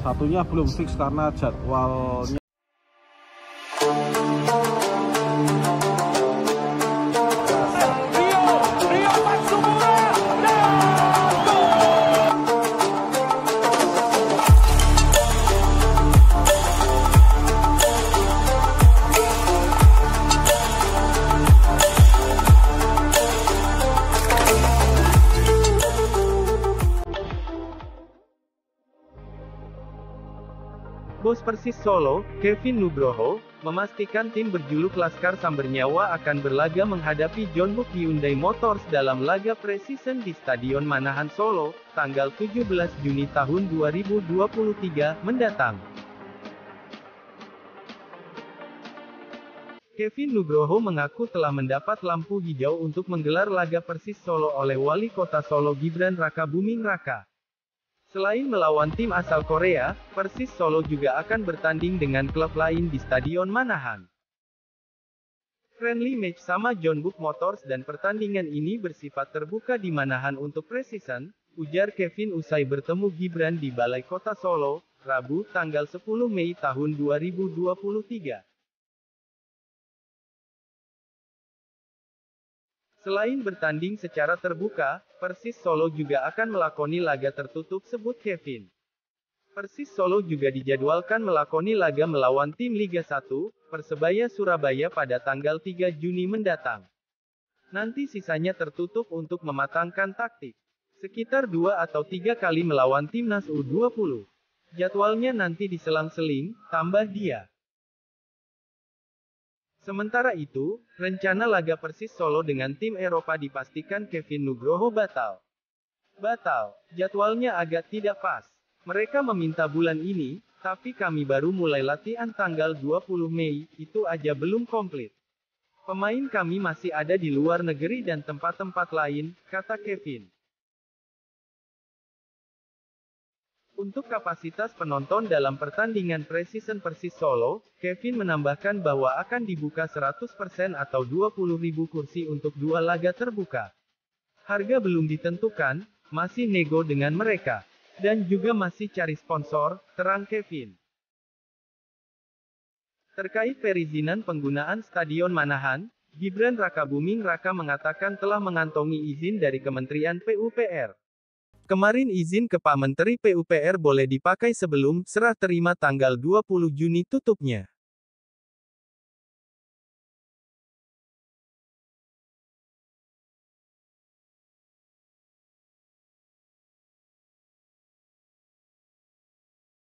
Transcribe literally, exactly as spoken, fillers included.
Satunya belum fix karena jadwalnya. Bos Persis Solo, Kevin Nugroho, memastikan tim berjuluk Laskar Sambernyawa akan berlaga menghadapi Jeonbuk Hyundai Motors dalam laga preseason di Stadion Manahan Solo, tanggal tujuh belas Juni tahun dua ribu dua puluh tiga mendatang. Kevin Nugroho mengaku telah mendapat lampu hijau untuk menggelar laga Persis Solo oleh Wali Kota Solo Gibran Rakabuming Raka. Selain melawan tim asal Korea, Persis Solo juga akan bertanding dengan klub lain di Stadion Manahan. Friendly match sama Jeonbuk Motors dan pertandingan ini bersifat terbuka di Manahan untuk preseason, ujar Kevin usai bertemu Gibran di Balai Kota Solo, Rabu, tanggal sepuluh Mei tahun dua ribu dua puluh tiga. Selain bertanding secara terbuka, Persis Solo juga akan melakoni laga tertutup, sebut Kevin. Persis Solo juga dijadwalkan melakoni laga melawan tim Liga satu, Persebaya Surabaya pada tanggal tiga Juni mendatang. Nanti sisanya tertutup untuk mematangkan taktik. Sekitar dua atau tiga kali melawan timnas U dua puluh. Jadwalnya nanti diselang-seling, tambah dia. Sementara itu, rencana laga Persis Solo dengan tim Eropa dipastikan Kevin Nugroho batal. Batal, jadwalnya agak tidak pas. Mereka meminta bulan ini, tapi kami baru mulai latihan tanggal dua puluh Mei, itu aja belum komplit. Pemain kami masih ada di luar negeri dan tempat-tempat lain, kata Kevin. Untuk kapasitas penonton dalam pertandingan preseason Persis Solo, Kevin menambahkan bahwa akan dibuka seratus persen atau dua puluh ribu kursi untuk dua laga terbuka. Harga belum ditentukan, masih nego dengan mereka. Dan juga masih cari sponsor, terang Kevin. Terkait perizinan penggunaan Stadion Manahan, Gibran Rakabuming Raka mengatakan telah mengantongi izin dari Kementerian P U P R. Kemarin izin ke Pak Menteri P U P R boleh dipakai sebelum serah terima tanggal dua puluh Juni tutupnya.